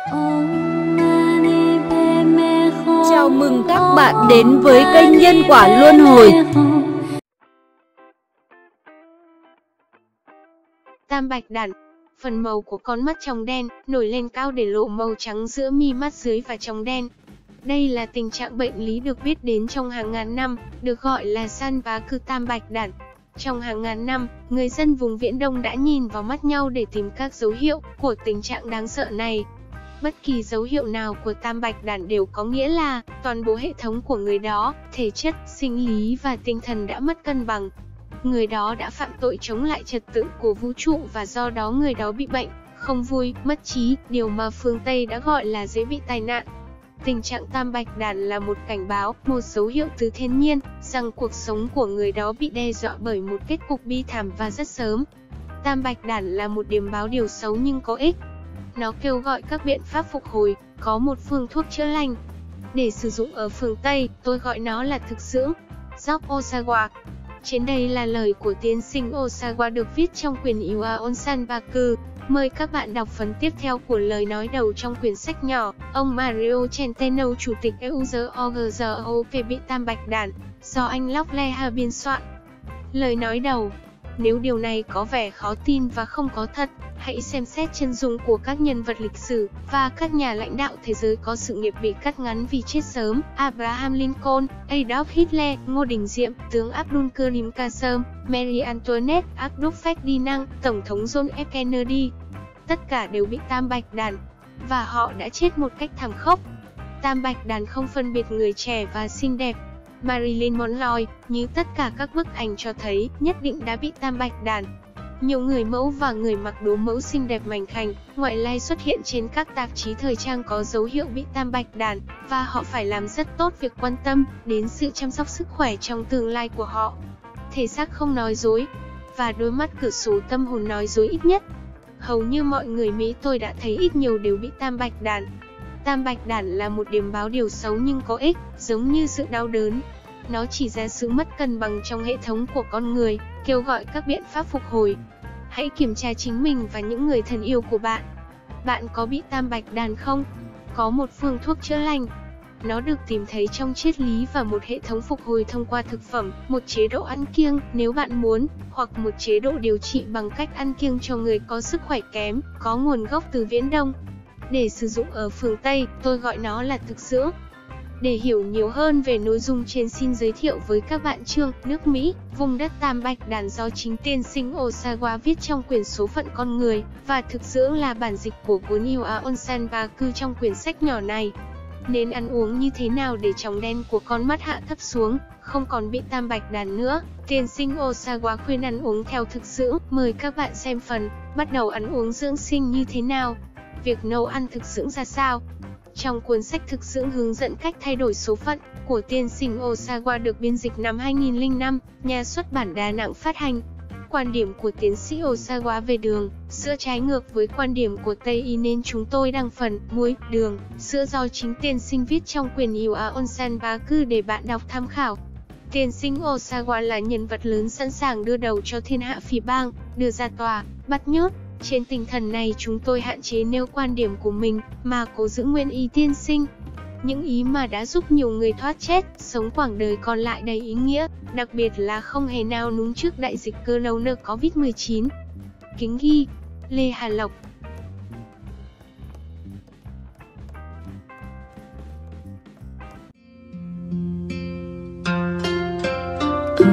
Chào mừng các bạn đến với kênh Nhân Quả Luân Hồi. Tam bạch đản. Phần màu của con mắt tròng đen, nổi lên cao để lộ màu trắng giữa mi mắt dưới và tròng đen. Đây là tình trạng bệnh lý được biết đến trong hàng ngàn năm, được gọi là san bá cư tam bạch đản. Trong hàng ngàn năm, người dân vùng Viễn Đông đã nhìn vào mắt nhau để tìm các dấu hiệu của tình trạng đáng sợ này. Bất kỳ dấu hiệu nào của tam bạch đản đều có nghĩa là toàn bộ hệ thống của người đó, thể chất, sinh lý và tinh thần đã mất cân bằng. Người đó đã phạm tội chống lại trật tự của vũ trụ và do đó người đó bị bệnh, không vui, mất trí, điều mà phương Tây đã gọi là dễ bị tai nạn. Tình trạng tam bạch đản là một cảnh báo, một dấu hiệu từ thiên nhiên, rằng cuộc sống của người đó bị đe dọa bởi một kết cục bi thảm và rất sớm. Tam bạch đản là một điềm báo điều xấu nhưng có ích. Nó kêu gọi các biện pháp phục hồi, có một phương thuốc chữa lành. Để sử dụng ở phương Tây, tôi gọi nó là thực dưỡng, Dog Osawa. Trên đây là lời của tiến sinh Osawa được viết trong quyển Iwa Onsan Baku. Mời các bạn đọc phần tiếp theo của lời nói đầu trong quyển sách nhỏ. Ông Mario Centeno, Chủ tịch EUZOGZOP bị tam bạch đản, do anh Locklear biên soạn. Lời nói đầu. Nếu điều này có vẻ khó tin và không có thật, hãy xem xét chân dung của các nhân vật lịch sử và các nhà lãnh đạo thế giới có sự nghiệp bị cắt ngắn vì chết sớm: Abraham Lincoln, Adolf Hitler, Ngô Đình Diệm, tướng Abdul Karim Qasem, Marie Antoinette, Adolf Ferdinand, Tổng thống John F. Kennedy. Tất cả đều bị tam bạch đản, và họ đã chết một cách thảm khốc. Tam bạch đản không phân biệt người trẻ và xinh đẹp. Marilyn Monroe, như tất cả các bức ảnh cho thấy, nhất định đã bị tam bạch đản. Nhiều người mẫu và người mặc đồ mẫu xinh đẹp mảnh khảnh, ngoại lai xuất hiện trên các tạp chí thời trang có dấu hiệu bị tam bạch đản, và họ phải làm rất tốt việc quan tâm đến sự chăm sóc sức khỏe trong tương lai của họ. Thể xác không nói dối, và đôi mắt cửa sổ tâm hồn nói dối ít nhất. Hầu như mọi người Mỹ tôi đã thấy ít nhiều đều bị tam bạch đản. Tam bạch đản là một điềm báo điều xấu nhưng có ích, giống như sự đau đớn. Nó chỉ ra sự mất cân bằng trong hệ thống của con người, kêu gọi các biện pháp phục hồi. Hãy kiểm tra chính mình và những người thân yêu của bạn. Bạn có bị tam bạch đản không? Có một phương thuốc chữa lành. Nó được tìm thấy trong triết lý và một hệ thống phục hồi thông qua thực phẩm, một chế độ ăn kiêng nếu bạn muốn, hoặc một chế độ điều trị bằng cách ăn kiêng cho người có sức khỏe kém, có nguồn gốc từ Viễn Đông. Để sử dụng ở phương Tây, tôi gọi nó là thực dưỡng. Để hiểu nhiều hơn về nội dung trên, xin giới thiệu với các bạn chương Nước Mỹ, vùng đất tam bạch đản do chính tiên sinh Osawa viết trong quyển Số phận con người, và thực dưỡng là bản dịch của cuốn Iwa Onsan Baku trong quyển sách nhỏ này. Nên ăn uống như thế nào để tròng đen của con mắt hạ thấp xuống, không còn bị tam bạch đản nữa? Tiên sinh Osawa khuyên ăn uống theo thực dưỡng. Mời các bạn xem phần bắt đầu ăn uống dưỡng sinh như thế nào. Việc nấu ăn thực dưỡng ra sao? Trong cuốn sách Thực dưỡng hướng dẫn cách thay đổi số phận của tiên sinh Osawa được biên dịch năm 2005, nhà xuất bản Đà Nẵng phát hành. Quan điểm của tiến sĩ Osawa về đường, sữa trái ngược với quan điểm của Tây y nên chúng tôi đăng phần muối, đường, sữa do chính tiên sinh viết trong quyển Iwa Onsan Baku để bạn đọc tham khảo. Tiên sinh Osawa là nhân vật lớn sẵn sàng đưa đầu cho thiên hạ phỉ báng, đưa ra tòa, bắt nhốt. Trên tinh thần này chúng tôi hạn chế nêu quan điểm của mình, mà cố giữ nguyên ý tiên sinh. Những ý mà đã giúp nhiều người thoát chết, sống quãng đời còn lại đầy ý nghĩa, đặc biệt là không hề nao núng trước đại dịch corona Covid-19. Kính ghi, Lê Hà Lộc.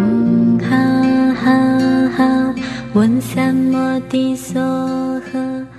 Ha ha ha, 问三摩地梭诃。